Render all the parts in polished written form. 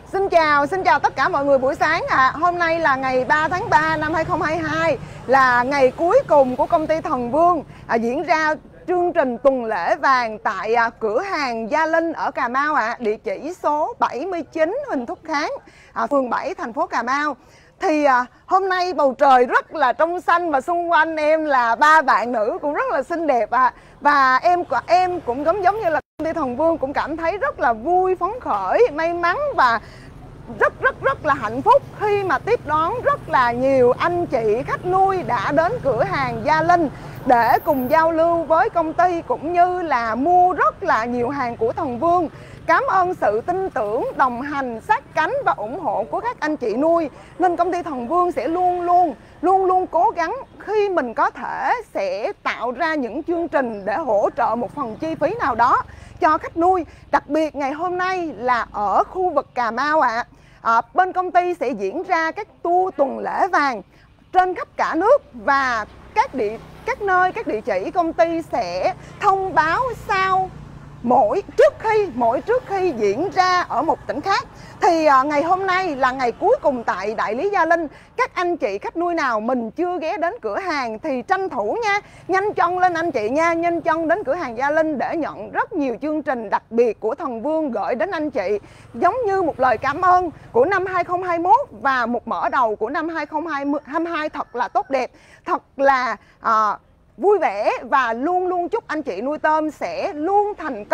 Xin chào tất cả mọi người buổi sáng ạ. Hôm nay là ngày 3 tháng 3 năm 2022, là ngày cuối cùng của công ty Thần Vương diễn ra chương trình tuần lễ vàng tại cửa hàng Gia Linh ở Cà Mau ạ. Địa chỉ số 79 Huỳnh Thúc Kháng, phường 7, thành phố Cà Mau. Thì hôm nay bầu trời rất là trong xanh và xung quanh em là ba bạn nữ cũng rất là xinh đẹp ạ. Và em cũng giống như là công ty Thần Vương cũng cảm thấy rất là vui, phấn khởi, may mắn và rất là hạnh phúc khi mà tiếp đón rất là nhiều anh chị khách nuôi đã đến cửa hàng Gia Linh để cùng giao lưu với công ty, cũng như là mua rất là nhiều hàng của Thần Vương. Cảm ơn sự tin tưởng, đồng hành, sát cánh và ủng hộ của các anh chị nuôi, nên công ty Thần Vương sẽ luôn luôn cố gắng khi mình có thể sẽ tạo ra những chương trình để hỗ trợ một phần chi phí nào đó cho khách nuôi. Đặc biệt ngày hôm nay là ở khu vực Cà Mau ạ. Bên công ty sẽ diễn ra các tour tuần lễ vàng trên khắp cả nước, và các địa chỉ công ty sẽ thông báo sau trước khi diễn ra ở một tỉnh khác. Thì ngày hôm nay là ngày cuối cùng tại đại lý Gia Linh. Các anh chị khách nuôi nào mình chưa ghé đến cửa hàng thì tranh thủ nha, nhanh chân lên anh chị nha, nhanh chân đến cửa hàng Gia Linh để nhận rất nhiều chương trình đặc biệt của Thần Vương gửi đến anh chị, giống như một lời cảm ơn của năm 2021 và một mở đầu của năm 2022 thật là tốt đẹp, thật là vui vẻ, và luôn chúc anh chị nuôi tôm sẽ luôn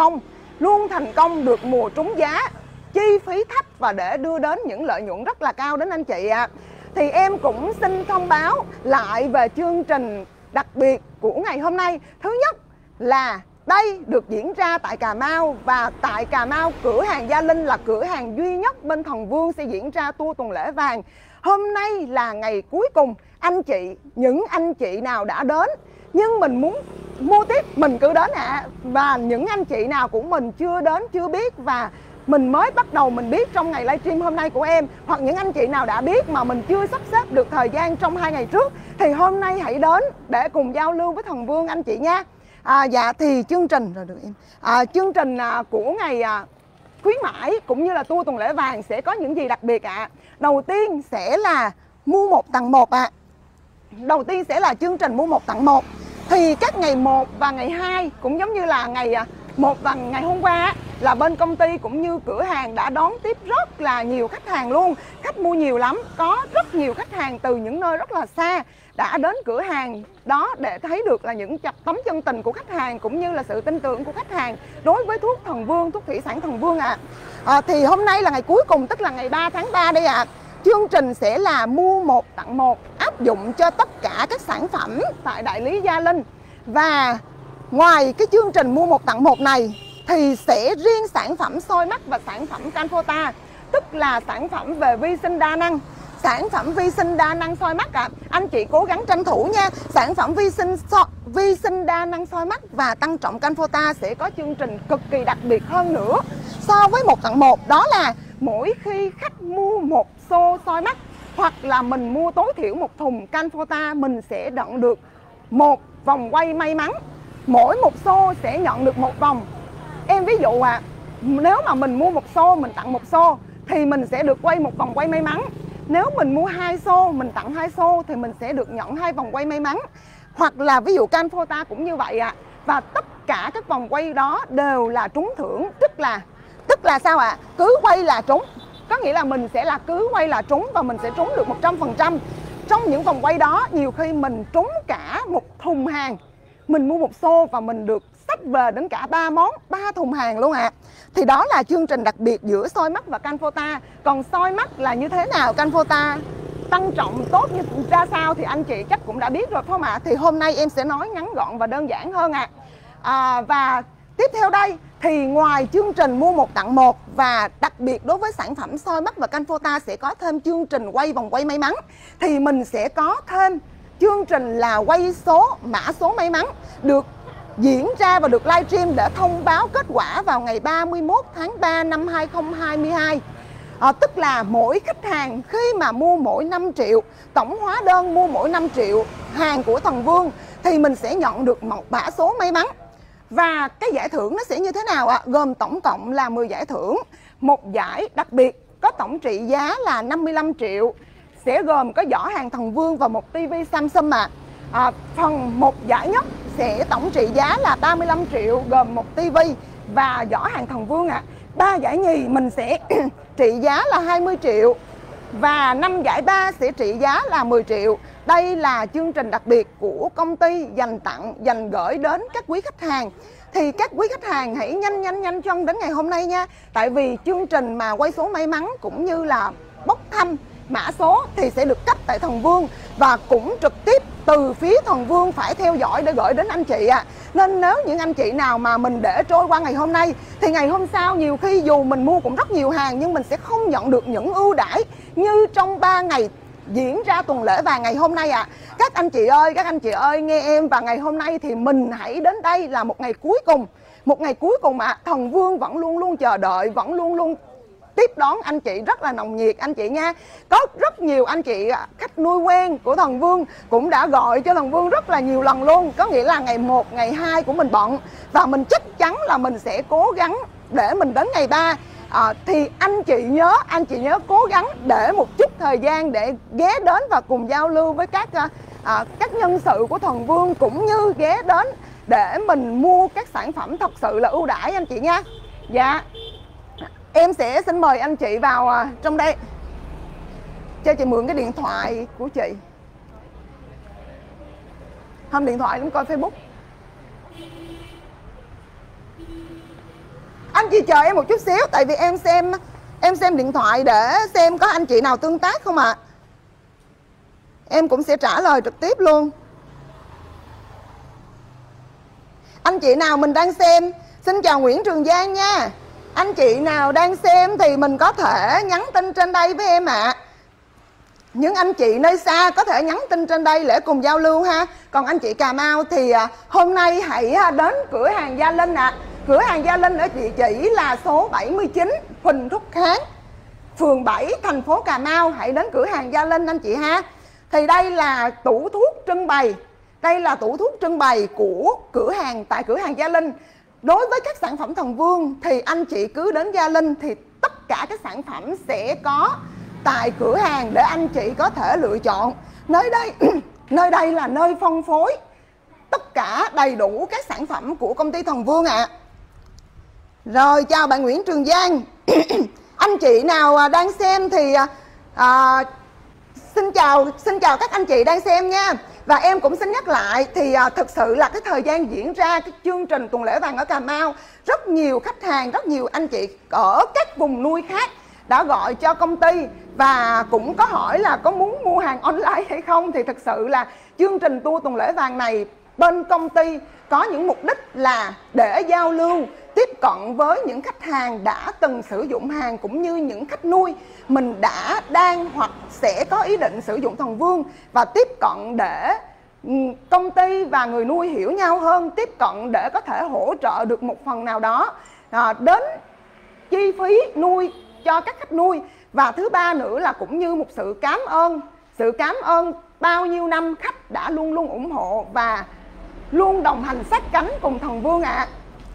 thành công được mùa trúng giá, chi phí thấp và để đưa đến những lợi nhuận rất là cao đến anh chị ạ. Thì em cũng xin thông báo lại về chương trình đặc biệt của ngày hôm nay. Thứ nhất là đây được diễn ra tại Cà Mau, và tại Cà Mau cửa hàng Gia Linh là cửa hàng duy nhất bên Thần Vương sẽ diễn ra tour tuần lễ vàng. Hôm nay là ngày cuối cùng, những anh chị nào đã đến nhưng mình muốn mua tiếp mình cứ đến ạ. Và những anh chị nào của mình chưa đến, chưa biết và mình mới bắt đầu mình biết trong ngày livestream hôm nay của em, hoặc những anh chị nào đã biết mà mình chưa sắp xếp được thời gian trong 2 ngày trước, thì hôm nay hãy đến để cùng giao lưu với Thần Vương anh chị nha. Dạ thì chương trình chương trình của ngày khuyến mãi cũng như là tour tuần lễ vàng sẽ có những gì đặc biệt ạ? Đầu tiên sẽ là mua 1 tặng 1 ạ. Đầu tiên sẽ là chương trình mua 1 tặng 1. Thì các ngày 1 và ngày 2 cũng giống như là ngày 1 và ngày hôm qua là bên công ty cũng như cửa hàng đã đón tiếp rất là nhiều khách hàng luôn. Khách mua nhiều lắm, có rất nhiều khách hàng từ những nơi rất là xa đã đến cửa hàng đó để thấy được là những tấm chân tình của khách hàng, cũng như là sự tin tưởng của khách hàng đối với thuốc Thần Vương, thuốc thủy sản Thần Vương ạ. Thì hôm nay là ngày cuối cùng, tức là ngày 3 tháng 3 đây ạ. Chương trình sẽ là mua 1 tặng 1 áp dụng cho tất cả các sản phẩm tại đại lý Gia Linh. Và ngoài cái chương trình mua 1 tặng 1 này thì sẽ riêng sản phẩm soi mắt và sản phẩm Canfota, tức là sản phẩm về vi sinh đa năng. Sản phẩm vi sinh đa năng soi mắt ạ. Anh chị cố gắng tranh thủ nha. Sản phẩm vi sinh đa năng soi mắt và tăng trọng Canfota sẽ có chương trình cực kỳ đặc biệt hơn nữa so với 1 tặng 1. Đó là mỗi khi khách mua 1 xô soi mắt hoặc là mình mua tối thiểu 1 thùng Canfota, mình sẽ nhận được 1 vòng quay may mắn. Mỗi 1 xô sẽ nhận được 1 vòng. Em ví dụ nếu mà mình mua 1 xô, mình tặng 1 xô thì mình sẽ được quay 1 vòng quay may mắn. Nếu mình mua 2 xô, mình tặng 2 xô thì mình sẽ được nhận 2 vòng quay may mắn. Hoặc là ví dụ Canfota cũng như vậy ạ. Và tất cả các vòng quay đó đều là trúng thưởng, tức là sao ạ? Cứ quay là trúng. Có nghĩa là mình sẽ là cứ quay là trúng và mình sẽ trúng được 100%. Trong những vòng quay đó, nhiều khi mình trúng cả 1 thùng hàng. Mình mua 1 xô và mình được xách về đến cả 3 thùng hàng luôn ạ. Thì đó là chương trình đặc biệt giữa soi mắt và Canfota. Còn soi mắt là như thế nào, Canfota tăng trọng tốt như ra sao thì anh chị chắc cũng đã biết rồi phải không ạ? Thì hôm nay em sẽ nói ngắn gọn và đơn giản hơn ạ. Và tiếp theo đây thì ngoài chương trình mua 1 tặng 1 và đặc biệt đối với sản phẩm soi mắt và Canfota sẽ có thêm chương trình quay vòng quay may mắn, thì mình sẽ có thêm chương trình là quay mã số may mắn được diễn ra và được livestream để thông báo kết quả vào ngày 31 tháng 3 năm 2022. Tức là mỗi khách hàng khi mà mua mỗi 5 triệu, tổng hóa đơn mua mỗi 5 triệu hàng của Thần Vương thì mình sẽ nhận được một mã số may mắn. Và cái giải thưởng nó sẽ như thế nào ạ? Gồm tổng cộng là 10 giải thưởng. Một giải đặc biệt có tổng trị giá là 55 triệu, sẽ gồm có giỏ hàng Thần Vương và một tivi Samsung ạ. Phần một giải nhất sẽ tổng trị giá là 35 triệu gồm một tivi và giỏ hàng Thần Vương ạ. 3 giải nhì mình sẽ trị giá là 20 triệu và 5 giải ba sẽ trị giá là 10 triệu. Đây là chương trình đặc biệt của công ty dành gửi đến các quý khách hàng. Thì các quý khách hàng hãy nhanh chân đến ngày hôm nay nha. Tại vì chương trình mà quay số may mắn cũng như là bốc thăm mã số thì sẽ được cấp tại Thần Vương và cũng trực tiếp từ phía Thần Vương phải theo dõi để gửi đến anh chị ạ. Nên nếu những anh chị nào mà mình để trôi qua ngày hôm nay thì ngày hôm sau nhiều khi dù mình mua cũng rất nhiều hàng nhưng mình sẽ không nhận được những ưu đãi như trong 3 ngày diễn ra tuần lễ vàng ngày hôm nay ạ. Các anh chị ơi nghe em, và ngày hôm nay thì mình hãy đến đây là một ngày cuối cùng. Một ngày cuối cùng ạ. Thần Vương vẫn luôn chờ đợi, vẫn luôn tiếp đón anh chị rất là nồng nhiệt anh chị nha. Có rất nhiều anh chị khách nuôi quen của Thần Vương cũng đã gọi cho Thần Vương rất là nhiều lần luôn. Có nghĩa là ngày 1, ngày 2 của mình bận và mình chắc chắn là mình sẽ cố gắng để mình đến ngày 3. Thì anh chị nhớ cố gắng để một chút thời gian để ghé đến và cùng giao lưu với các nhân sự của Thần Vương, cũng như ghé đến để mình mua các sản phẩm thật sự là ưu đãi anh chị nha. Dạ, em sẽ xin mời anh chị vào trong đây. Cho chị mượn cái điện thoại của chị. Không điện thoại, cũng coi Facebook. Anh chị chờ em một chút xíu, tại vì em xem điện thoại để xem có anh chị nào tương tác không ạ. Em cũng sẽ trả lời trực tiếp luôn. Anh chị nào mình đang xem, xin chào Nguyễn Trường Giang nha. Anh chị nào đang xem thì mình có thể nhắn tin trên đây với em ạ. Những anh chị nơi xa có thể nhắn tin trên đây để cùng giao lưu ha. Còn anh chị Cà Mau thì hôm nay hãy đến cửa hàng Gia Linh ạ. Cửa hàng Gia Linh ở địa chỉ là số 79 Huỳnh Thúc Kháng, phường 7, thành phố Cà Mau. Hãy đến cửa hàng Gia Linh anh chị ha. Thì đây là tủ thuốc trưng bày. Đây là tủ thuốc trưng bày của cửa hàng, tại cửa hàng Gia Linh. Đối với các sản phẩm Thần Vương thì anh chị cứ đến Gia Linh thì tất cả các sản phẩm sẽ có tại cửa hàng để anh chị có thể lựa chọn. Nơi đây là nơi phân phối tất cả đầy đủ các sản phẩm của công ty Thần Vương ạ. Rồi, chào bạn Nguyễn Trường Giang. Anh chị nào đang xem thì xin chào các anh chị đang xem nha. Và em cũng xin nhắc lại thì thực sự là cái thời gian diễn ra cái chương trình tuần lễ vàng ở Cà Mau, rất nhiều khách hàng, rất nhiều anh chị ở các vùng nuôi khác đã gọi cho công ty và cũng có hỏi là có muốn mua hàng online hay không. Thì thực sự là chương trình tour tuần lễ vàng này bên công ty có những mục đích là để giao lưu, tiếp cận với những khách hàng đã từng sử dụng hàng, cũng như những khách nuôi mình đã đang hoặc sẽ có ý định sử dụng Thần Vương, và tiếp cận để công ty và người nuôi hiểu nhau hơn, tiếp cận để có thể hỗ trợ được một phần nào đó đến chi phí nuôi cho các khách nuôi. Và thứ ba nữa là cũng như một sự cảm ơn bao nhiêu năm khách đã luôn ủng hộ và luôn đồng hành sát cánh cùng Thần Vương ạ.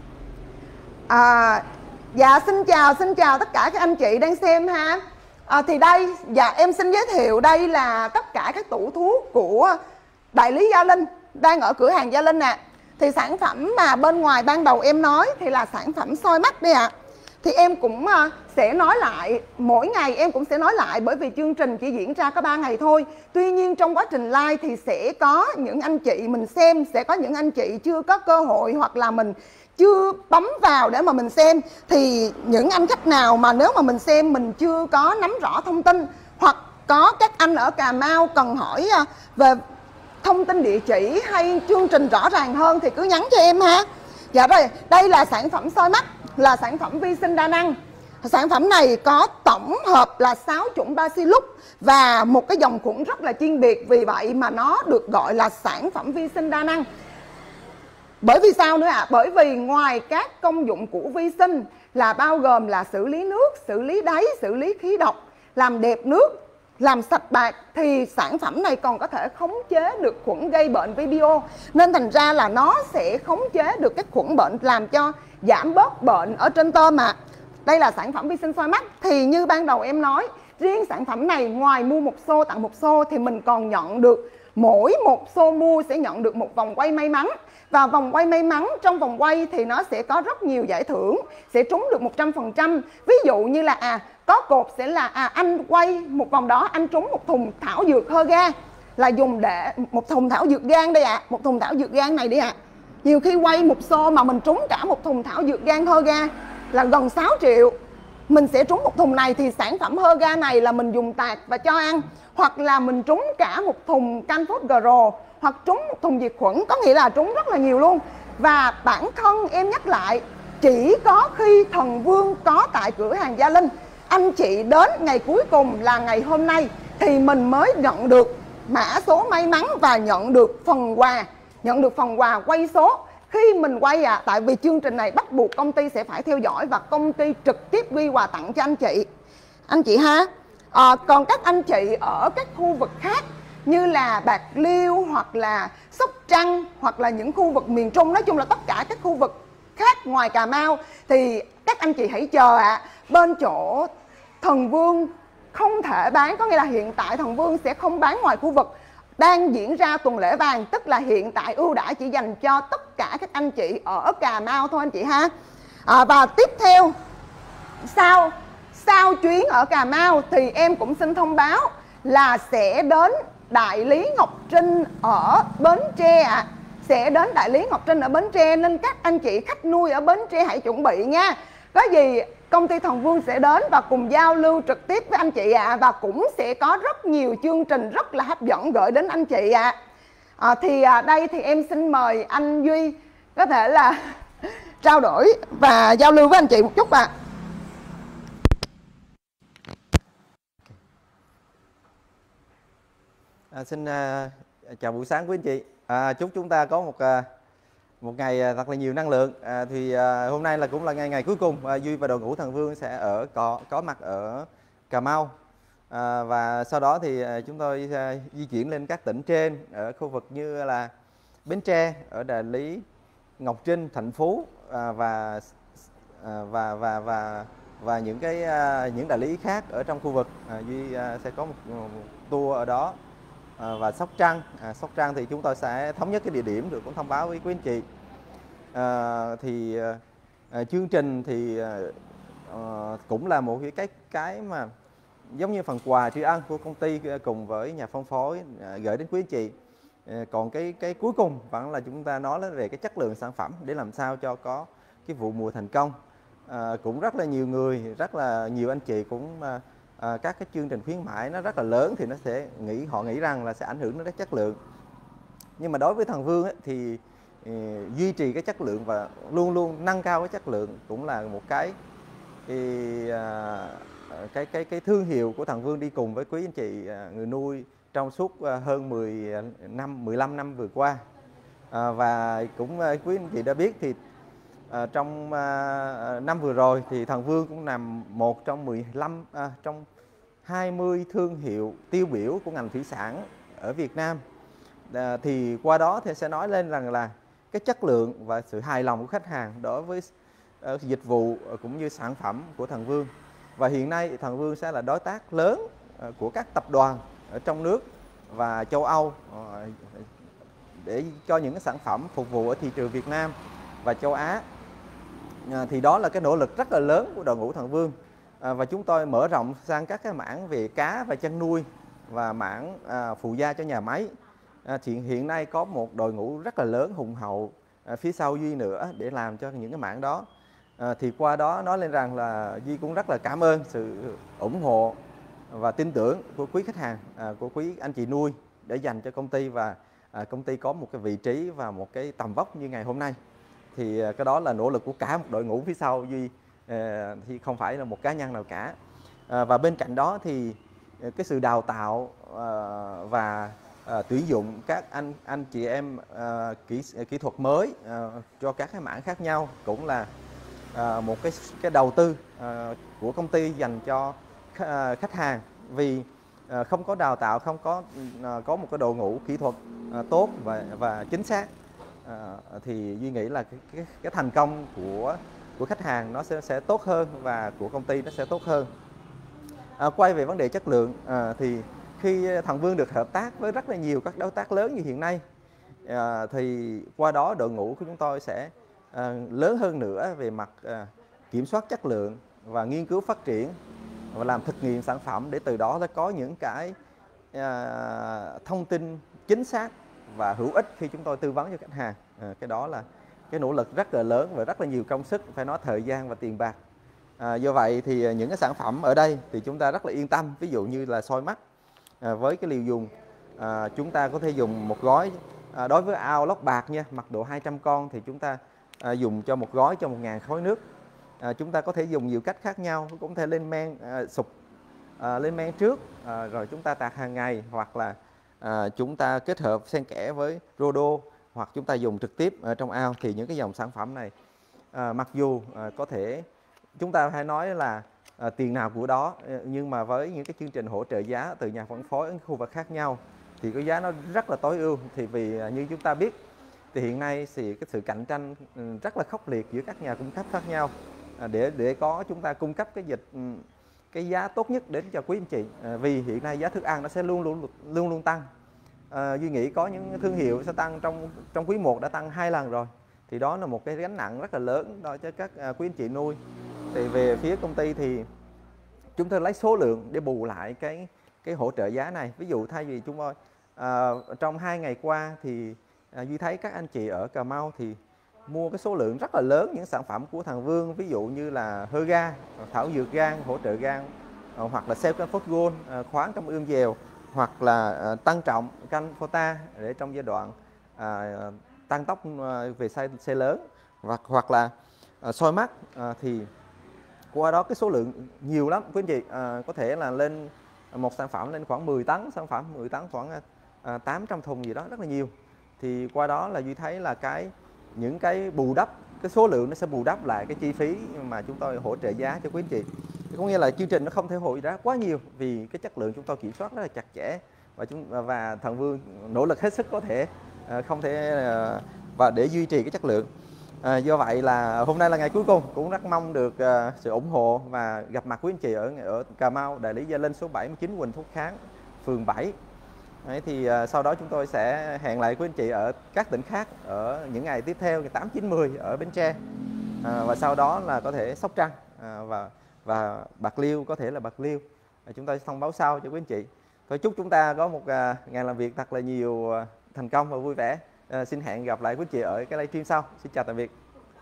Dạ xin chào tất cả các anh chị đang xem ha. Thì đây, dạ em xin giới thiệu đây là tất cả các tủ thuốc của đại lý Gia Linh đang ở cửa hàng Gia Linh ạ. Thì sản phẩm mà bên ngoài ban đầu em nói thì là sản phẩm soi mắt đây ạ. Thì em cũng sẽ nói lại, mỗi ngày em cũng sẽ nói lại, bởi vì chương trình chỉ diễn ra có 3 ngày thôi. Tuy nhiên trong quá trình live thì sẽ có những anh chị mình xem, sẽ có những anh chị chưa có cơ hội hoặc là mình chưa bấm vào để mà mình xem. Thì những anh khách nào mà nếu mà mình xem mình chưa có nắm rõ thông tin, hoặc có các anh ở Cà Mau cần hỏi về thông tin địa chỉ hay chương trình rõ ràng hơn thì cứ nhắn cho em ha. Dạ rồi, đây là sản phẩm soi mắt, là sản phẩm vi sinh đa năng. Sản phẩm này có tổng hợp là 6 chủng Bacillus và một cái dòng khuẩn rất là chuyên biệt, vì vậy mà nó được gọi là sản phẩm vi sinh đa năng. Bởi vì sao nữa ạ? Bởi vì ngoài các công dụng của vi sinh là bao gồm là xử lý nước, xử lý đáy, xử lý khí độc, làm đẹp nước, làm sạch bạc, thì sản phẩm này còn có thể khống chế được khuẩn gây bệnh vibrio. Nên thành ra là nó sẽ khống chế được các khuẩn bệnh, làm cho giảm bớt bệnh ở trên tôm ạ. Đây là sản phẩm vi sinh soi mắt. Thì như ban đầu em nói, riêng sản phẩm này ngoài mua một xô tặng một xô thì mình còn nhận được, mỗi một xô mua sẽ nhận được một vòng quay may mắn. Và vòng quay may mắn, trong vòng quay thì nó sẽ có rất nhiều giải thưởng, sẽ trúng được 100%. Ví dụ như là có cột sẽ là anh quay một vòng đó, anh trúng một thùng thảo dược Hơ-ga, là dùng để một thùng thảo dược gan đây ạ, một thùng thảo dược gan này đi ạ. Nhiều khi quay một xô mà mình trúng cả một thùng thảo dược gan Hơ-ga là gần 6 triệu. Mình sẽ trúng một thùng này thì sản phẩm Hơ-ga này là mình dùng tạt và cho ăn. Hoặc là mình trúng cả một thùng Canfort Gro, hoặc trúng một thùng diệt khuẩn, có nghĩa là trúng rất là nhiều luôn. Và bản thân em nhắc lại, chỉ có khi Thần Vương có tại cửa hàng Gia Linh, anh chị đến ngày cuối cùng là ngày hôm nay thì mình mới nhận được mã số may mắn và nhận được phần quà quay số. Khi mình quay tại vì chương trình này bắt buộc công ty sẽ phải theo dõi và công ty trực tiếp ghi quà tặng cho anh chị ha. Còn các anh chị ở các khu vực khác như là Bạc Liêu hoặc là Sóc Trăng hoặc là những khu vực miền Trung, nói chung là tất cả các khu vực khác ngoài Cà Mau, thì các anh chị hãy chờ bên chỗ Thần Vương không thể bán, có nghĩa là hiện tại Thần Vương sẽ không bán ngoài khu vực đang diễn ra tuần lễ vàng, tức là hiện tại ưu đãi chỉ dành cho tất cả các anh chị ở Cà Mau thôi anh chị ha. Và tiếp theo sau chuyến ở Cà Mau thì em cũng xin thông báo là sẽ đến đại lý Ngọc Trinh ở Bến Tre sẽ đến đại lý Ngọc Trinh ở Bến Tre, nên các anh chị khách nuôi ở Bến Tre hãy chuẩn bị nha. Có gì công ty Thần Vương sẽ đến và cùng giao lưu trực tiếp với anh chị và cũng sẽ có rất nhiều chương trình rất là hấp dẫn gửi đến anh chị đây thì em xin mời anh Duy có thể là trao đổi và giao lưu với anh chị một chút Xin chào buổi sáng quý anh chị. Chúc chúng ta có một ngày thật là nhiều năng lượng. Hôm nay cũng là ngày cuối cùng Duy và đội ngũ Thần Vương sẽ có mặt ở Cà Mau. Và sau đó thì chúng tôi di chuyển lên các tỉnh trên ở khu vực như là Bến Tre, ở đại lý Ngọc Trinh, Thạnh Phú và những đại lý khác ở trong khu vực. Duy sẽ có một tour ở đó. Và Sóc Trăng thì chúng tôi sẽ thống nhất cái địa điểm rồi cũng thông báo với quý anh chị. Chương trình thì cũng là một cái mà giống như phần quà tri ân của công ty cùng với nhà phân phối gửi đến quý anh chị. Còn cái cuối cùng vẫn là chúng ta nói về cái chất lượng sản phẩm để làm sao cho có cái vụ mùa thành công. Cũng rất là nhiều người, rất là nhiều anh chị cũng các cái chương trình khuyến mãi nó rất là lớn thì họ nghĩ rằng là sẽ ảnh hưởng đến cái chất lượng. Nhưng mà đối với Thần Vương thì duy trì cái chất lượng và luôn luôn nâng cao cái chất lượng cũng là một cái thương hiệu của Thần Vương đi cùng với quý anh chị người nuôi trong suốt hơn 15 năm vừa qua. Và cũng quý anh chị đã biết thì trong năm vừa rồi thì Thần Vương cũng nằm một trong trong 20 thương hiệu tiêu biểu của ngành thủy sản ở Việt Nam. Thì qua đó thì sẽ nói lên rằng là cái chất lượng và sự hài lòng của khách hàng đối với dịch vụ cũng như sản phẩm của Thần Vương. Và hiện nay Thần Vương sẽ là đối tác lớn của các tập đoàn ở trong nước và châu Âu để cho những cái sản phẩm phục vụ ở thị trường Việt Nam và châu Á. Thì đó là cái nỗ lực rất là lớn của đội ngũ Thần Vương. Và chúng tôi mở rộng sang các cái mảng về cá và chăn nuôi và mảng phụ gia cho nhà máy. Thì hiện nay có một đội ngũ rất là lớn hùng hậu phía sau Duy nữa để làm cho những cái mảng đó. Thì qua đó nói lên rằng là Duy cũng rất là cảm ơn sự ủng hộ và tin tưởng của quý khách hàng, của quý anh chị nuôi để dành cho công ty, và công ty có một cái vị trí và một cái tầm vóc như ngày hôm nay. Thì cái đó là nỗ lực của cả một đội ngũ phía sau Duy, thì không phải là một cá nhân nào cả. Và bên cạnh đó thì cái sự đào tạo và tuyển dụng các anh chị em kỹ thuật mới cho các cái mảng khác nhau cũng là một cái đầu tư của công ty dành cho khách hàng. Vì không có đào tạo, không có một cái đội ngũ kỹ thuật tốt và chính xác thì Duy nghĩ là cái thành công của của khách hàng nó sẽ tốt hơn và của công ty nó sẽ tốt hơn. Quay về vấn đề chất lượng thì khi Thần Vương được hợp tác với rất là nhiều các đối tác lớn như hiện nay thì qua đó đội ngũ của chúng tôi sẽ lớn hơn nữa về mặt kiểm soát chất lượng và nghiên cứu phát triển và làm thực nghiệm sản phẩm, để từ đó nó có những cái thông tin chính xác và hữu ích khi chúng tôi tư vấn cho khách hàng. Cái đó là cái nỗ lực rất là lớn và rất là nhiều công sức, phải nói thời gian và tiền bạc. Do vậy thì những cái sản phẩm ở đây thì chúng ta rất là yên tâm. Ví dụ như là soi mắt với cái liều dùng chúng ta có thể dùng một gói đối với ao lót bạc nha, mật độ 200 con thì chúng ta dùng cho một gói cho 1.000 khối nước. Chúng ta có thể dùng nhiều cách khác nhau, cũng thể lên men sụp lên men trước rồi chúng ta tạt hàng ngày, hoặc là chúng ta kết hợp xen kẽ với Rodo, hoặc chúng ta dùng trực tiếp ở trong ao. Thì những cái dòng sản phẩm này mặc dù có thể chúng ta hay nói là tiền nào của đó, nhưng mà với những cái chương trình hỗ trợ giá từ nhà phân phối ở khu vực khác nhau thì cái giá nó rất là tối ưu. Thì vì như chúng ta biết thì hiện nay thì cái sự cạnh tranh rất là khốc liệt giữa các nhà cung cấp khác nhau để có chúng ta cung cấp cái giá tốt nhất đến cho quý anh chị. Vì hiện nay giá thức ăn nó sẽ luôn luôn tăng. Duy nghĩ có những thương hiệu sẽ tăng trong quý 1 đã tăng 2 lần rồi, thì đó là một cái gánh nặng rất là lớn đó cho các quý anh chị nuôi. Thì về phía công ty thì chúng tôi lấy số lượng để bù lại cái hỗ trợ giá này. Ví dụ thay vì chúng tôi trong 2 ngày qua thì Duy thấy các anh chị ở Cà Mau thì mua cái số lượng rất là lớn những sản phẩm của Thần Vương, ví dụ như là hơ gan, thảo dược gan, hỗ trợ gan, hoặc là Selcan Phốt Gold, khoáng trong ươm dèo, hoặc là tăng trọng canh Phota để trong giai đoạn tăng tốc về size lớn, hoặc là soi mắt thì qua đó cái số lượng nhiều lắm quý anh chị, có thể là lên một sản phẩm lên khoảng 10 tấn, sản phẩm 10 tấn khoảng 800 thùng gì đó, rất là nhiều. Thì qua đó là Duy thấy là những cái bù đắp, cái số lượng nó sẽ bù đắp lại cái chi phí mà chúng tôi hỗ trợ giá cho quý anh chị. Có nghĩa là chương trình nó không thể hỗ trợ quá nhiều vì cái chất lượng chúng tôi kiểm soát rất là chặt chẽ, và Thần Vương nỗ lực hết sức có thể không thể và để duy trì cái chất lượng. Do vậy là hôm nay là ngày cuối cùng, cũng rất mong được sự ủng hộ và gặp mặt quý anh chị ở Cà Mau, đại lý Gia Linh số 79 Huỳnh Thúc Kháng, phường 7. Đấy, thì sau đó chúng tôi sẽ hẹn lại quý anh chị ở các tỉnh khác ở những ngày tiếp theo, ngày 8, 9, 10 ở Bến Tre, và sau đó là có thể Sóc Trăng và Bạc Liêu, có thể là Bạc Liêu. Chúng tôi sẽ thông báo sau cho quý anh chị. Tôi chúc chúng ta có một ngày làm việc thật là nhiều thành công và vui vẻ. Xin hẹn gặp lại quý anh chị ở cái livestream sau. Xin chào tạm biệt.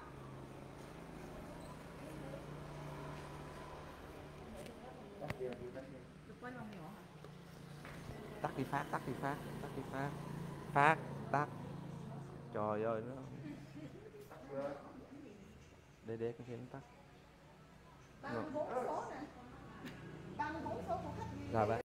Tắt đi Phát, tắt đi Phát, tắt đi Phát, Phát, tắt. Trời ơi nó để cái phim tắt. 34 số nè. 34 số của khách. Rồi bạn.